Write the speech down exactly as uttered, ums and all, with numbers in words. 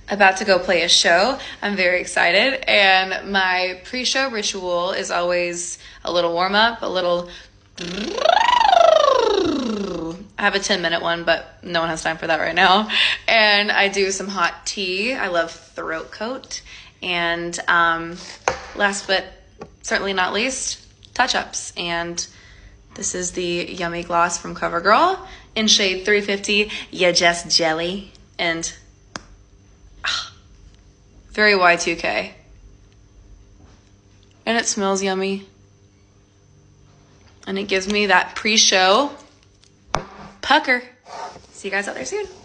about to go play a show. I'm very excited. And my pre-show ritual is always a little warm-up, a little... I have a ten minute one, but no one has time for that right now. And I do some hot tea. I love throat coat. And um, last but certainly not least, touch-ups. And this is the Yummy Gloss from CoverGirl in shade three fifty. You just jelly. And ah, very Y two K. And it smells yummy. And it gives me that pre-show pucker. See you guys out there soon.